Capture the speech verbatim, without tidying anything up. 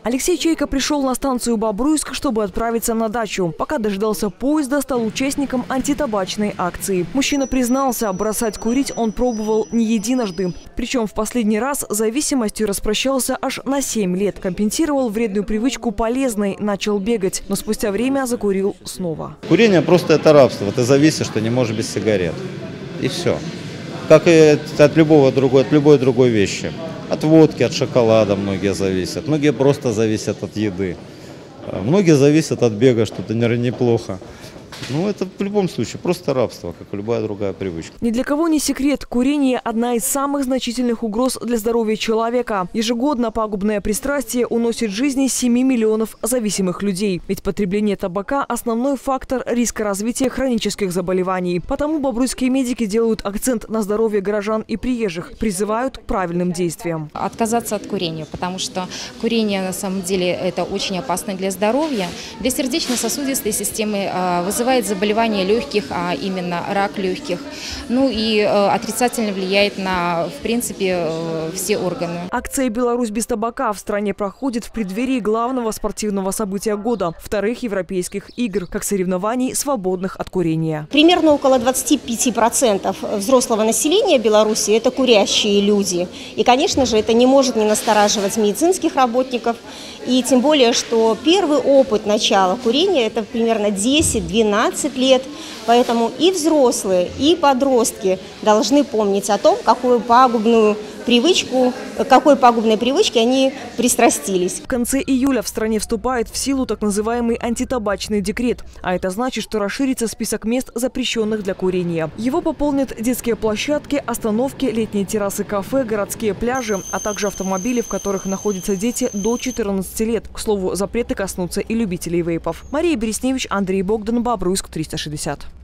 Алексей Чайка пришел на станцию Бобруйск, чтобы отправиться на дачу. Пока дождался поезда, стал участником антитабачной акции. Мужчина признался, бросать курить он пробовал не единожды. Причем в последний раз с зависимостью распрощался аж на семь лет. Компенсировал вредную привычку полезной, начал бегать, но спустя время закурил снова. Курение просто это рабство. Ты зависишь, что не можешь без сигарет. И все. Как и от любого другой, от любой другой вещи. От водки, от шоколада многие зависят. Многие просто зависят от еды. Многие зависят от бега, что-то неплохо. Ну, это в любом случае просто рабство, как и любая другая привычка. Ни для кого не секрет. Курение – одна из самых значительных угроз для здоровья человека. Ежегодно пагубное пристрастие уносит жизни семи миллионов зависимых людей. Ведь потребление табака – основной фактор риска развития хронических заболеваний. Потому бобруйские медики делают акцент на здоровье горожан и приезжих, призывают к правильным действиям. Отказаться от курения, потому что курение на самом деле это очень опасно для здоровья, для сердечно-сосудистой системы, вызывает заболевания легких, а именно рак легких. Ну и э, отрицательно влияет на, в принципе, э, все органы. Акция «Беларусь без табака» в стране проходит в преддверии главного спортивного события года – вторых европейских игр, как соревнований, свободных от курения. Примерно около двадцати пяти процентов взрослого населения Беларуси – это курящие люди. И, конечно же, это не может не настораживать медицинских работников. И тем более, что первый опыт начала курения – это примерно десять-двенадцать лет. Поэтому и взрослые, и подростки должны помнить о том, какую пагубную привычку, какой пагубной привычке они пристрастились. В конце июля в стране вступает в силу так называемый антитабачный декрет. А это значит, что расширится список мест, запрещенных для курения. Его пополнят детские площадки, остановки, летние террасы кафе, городские пляжи, а также автомобили, в которых находятся дети до четырнадцати лет. К слову, запреты коснутся и любителей вейпов. Мария Бересневич, Андрей Богдан, Бобруйск, триста шестьдесят.